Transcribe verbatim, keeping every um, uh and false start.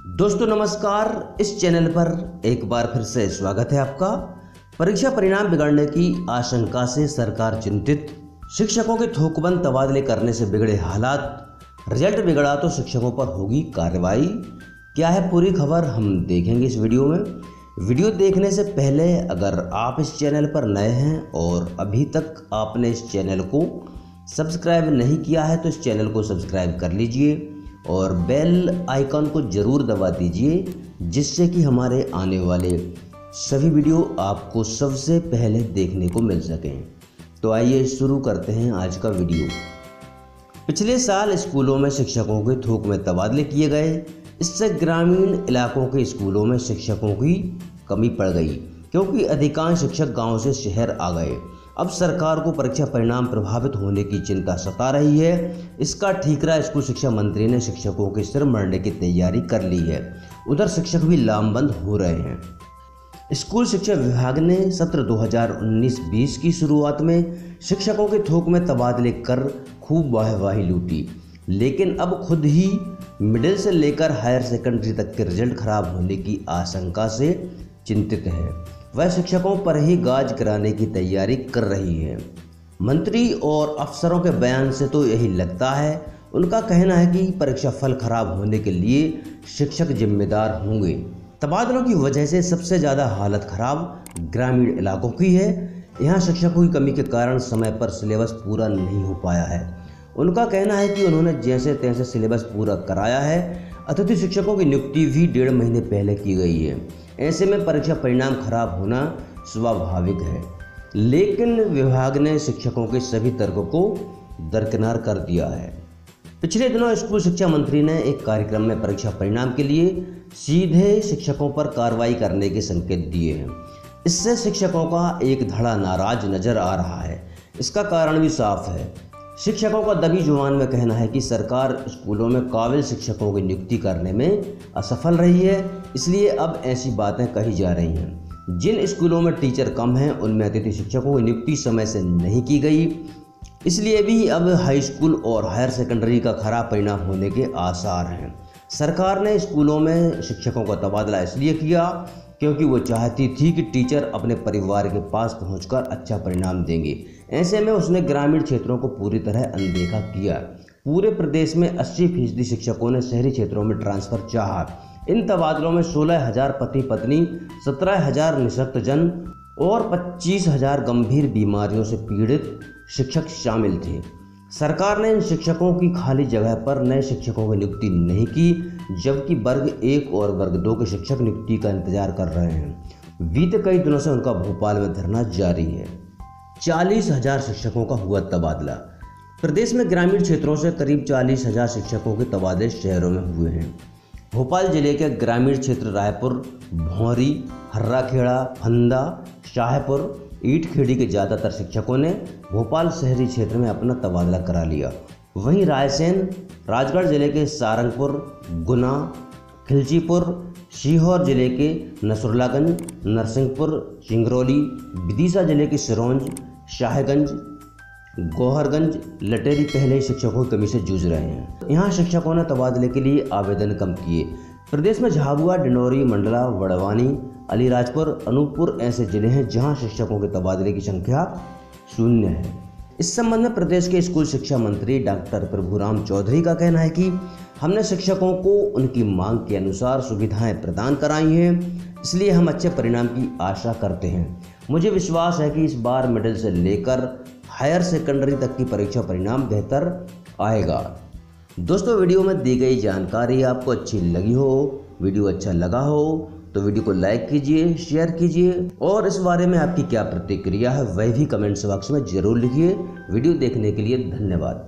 दोस्तों नमस्कार, इस चैनल पर एक बार फिर से स्वागत है आपका। परीक्षा परिणाम बिगड़ने की आशंका से सरकार चिंतित, शिक्षकों के थोकबंद तबादले करने से बिगड़े हालात, रिजल्ट बिगड़ा तो शिक्षकों पर होगी कार्रवाई। क्या है पूरी खबर, हम देखेंगे इस वीडियो में। वीडियो देखने से पहले अगर आप इस चैनल पर नए हैं और अभी तक आपने इस चैनल को सब्सक्राइब नहीं किया है तो इस चैनल को सब्सक्राइब कर लीजिए और बेल आइकन को ज़रूर दबा दीजिए, जिससे कि हमारे आने वाले सभी वीडियो आपको सबसे पहले देखने को मिल सकें। तो आइए शुरू करते हैं आज का वीडियो। पिछले साल स्कूलों में शिक्षकों के थोक में तबादले किए गए, इससे ग्रामीण इलाकों के स्कूलों में शिक्षकों की कमी पड़ गई, क्योंकि अधिकांश शिक्षक गाँव से शहर आ गए। अब सरकार को परीक्षा परिणाम प्रभावित होने की चिंता सता रही है। इसका ठीकरा स्कूल शिक्षा मंत्री ने शिक्षकों के सिर मरने की तैयारी कर ली है। उधर शिक्षक भी लामबंद हो रहे हैं। स्कूल शिक्षा विभाग ने सत्र दो हज़ार उन्नीस बीस की शुरुआत में शिक्षकों के थोक में तबादले कर खूब वाहवाही लूटी, लेकिन अब खुद ही मिडिल से लेकर हायर सेकेंडरी तक के रिजल्ट खराब होने की आशंका से चिंतित है। वह शिक्षकों पर ही गाज कराने की तैयारी कर रही है। मंत्री और अफसरों के बयान से तो यही लगता है। उनका कहना है कि परीक्षा फल खराब होने के लिए शिक्षक जिम्मेदार होंगे। तबादलों की वजह से सबसे ज़्यादा हालत खराब ग्रामीण इलाकों की है। यहाँ शिक्षकों की कमी के कारण समय पर सिलेबस पूरा नहीं हो पाया है। उनका कहना है कि उन्होंने जैसे तैसे सिलेबस पूरा कराया है। अतिथि शिक्षकों की नियुक्ति भी डेढ़ महीने पहले की गई है। ऐसे में परीक्षा परिणाम खराब होना स्वाभाविक है, लेकिन विभाग ने शिक्षकों के सभी तर्कों को दरकिनार कर दिया है। पिछले दिनों स्कूल शिक्षा मंत्री ने एक कार्यक्रम में परीक्षा परिणाम के लिए सीधे शिक्षकों पर कार्रवाई करने के संकेत दिए हैं। इससे शिक्षकों का एक धड़ा नाराज नजर आ रहा है। इसका कारण भी साफ है। शिक्षकों का दबी जुबान में कहना है कि सरकार स्कूलों में काबिल शिक्षकों की नियुक्ति करने में असफल रही है, इसलिए अब ऐसी बातें कही जा रही हैं। जिन स्कूलों में टीचर कम हैं उनमें अतिथि शिक्षकों की नियुक्ति समय से नहीं की गई, इसलिए भी अब हाई स्कूल और हायर सेकेंडरी का खराब परिणाम होने के आसार हैं। सरकार ने स्कूलों में शिक्षकों का तबादला इसलिए किया क्योंकि वो चाहती थी कि टीचर अपने परिवार के पास पहुंचकर अच्छा परिणाम देंगे। ऐसे में उसने ग्रामीण क्षेत्रों को पूरी तरह अनदेखा किया। पूरे प्रदेश में अस्सी फीसदी शिक्षकों ने शहरी क्षेत्रों में ट्रांसफ़र चाहा। इन तबादलों में सोलह हजार पति पत्नी, सत्रह हजार निःशक्तजन और पच्चीस हजार गंभीर बीमारियों से पीड़ित शिक्षक शामिल थे। सरकार ने इन शिक्षकों की खाली जगह पर नए शिक्षकों की नियुक्ति नहीं की, जबकि वर्ग एक और वर्ग दो के शिक्षक नियुक्ति का इंतजार कर रहे हैं। बीते कई दिनों से उनका भोपाल में धरना जारी है। चालीस हजार शिक्षकों का हुआ तबादला। प्रदेश में ग्रामीण क्षेत्रों से करीब चालीस हजार शिक्षकों के तबादले शहरों में हुए हैं। भोपाल जिले के ग्रामीण क्षेत्र रायपुर, भौंरी, हर्राखेड़ा, फंदा, शाहपुर, ईंटखेड़ी के ज़्यादातर शिक्षकों ने भोपाल शहरी क्षेत्र में अपना तबादला करा लिया। वहीं रायसेन, राजगढ़ जिले के सारंगपुर, गुना, खिलचीपुर, सीहोर जिले के नसरुल्लागंज, नरसिंहपुर, चिंगरौली, विदिशा जिले के सिरोंज, शाहगंज, गौहरगंज, लटेरी पहले ही शिक्षकों की कमी से जूझ रहे हैं। यहाँ शिक्षकों ने तबादले के लिए आवेदन कम किए। प्रदेश में झाबुआ, डिंडौरी, मंडला, बड़वानी, अलीराजपुर, अनूपपुर ऐसे जिले हैं जहां शिक्षकों के तबादले की संख्या शून्य है। इस संबंध में प्रदेश के स्कूल शिक्षा मंत्री डॉक्टर प्रभुराम चौधरी का कहना है कि हमने शिक्षकों को उनकी मांग के अनुसार सुविधाएं प्रदान कराई हैं, इसलिए हम अच्छे परिणाम की आशा करते हैं। मुझे विश्वास है कि इस बार मिडिल से लेकर हायर सेकेंडरी तक की परीक्षा परिणाम बेहतर आएगा। दोस्तों, वीडियो में दी गई जानकारी आपको अच्छी लगी हो, वीडियो अच्छा लगा हो तो वीडियो को लाइक कीजिए, शेयर कीजिए और इस बारे में आपकी क्या प्रतिक्रिया है वह भी कमेंट्स बॉक्स में ज़रूर लिखिए। वीडियो देखने के लिए धन्यवाद।